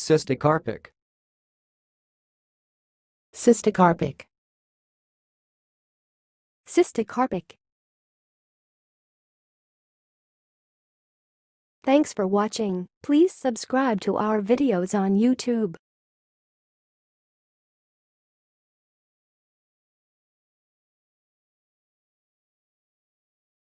Cysticarpic. cysticarpic, cysticarpic. Thanks for watching. Please subscribe to our videos on YouTube.